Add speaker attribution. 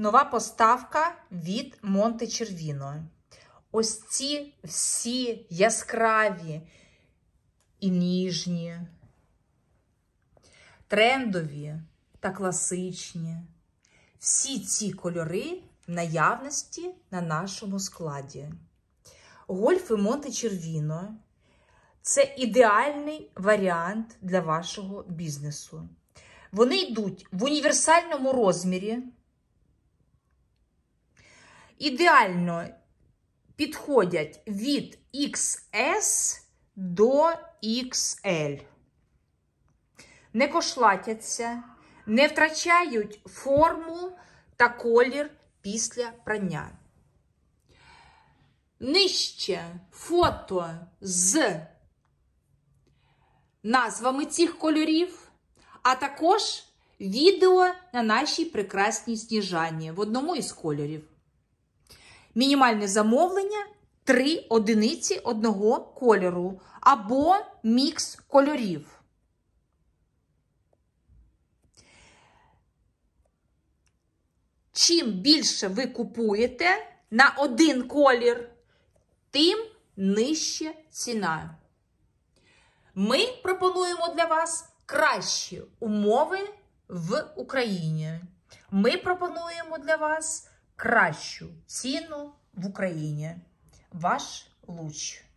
Speaker 1: нова поставка від Монтечервіно. Ось ці всі яскраві і ніжні, трендові та класичні. Всі ці кольори в наявності на нашому складі. Гольфи Монтечервіно – це ідеальний варіант для вашого бізнесу. Вони йдуть в універсальному розмірі, ідеально підходять від XS до XL. Не кошлатяться, не втрачають форму та колір після прання. Нижче фото з назвами цих кольорів, а також відео на нашій прекрасній Сніжані в одному із кольорів. Мінімальне замовлення – 3 одиниці одного кольору або мікс кольорів. Чим більше ви купуєте на один колір, тим нижча ціна. Ми пропонуємо для вас кращі умови в Україні. Ми пропонуємо для вас кращу ціну в Україні. Ваш Луч.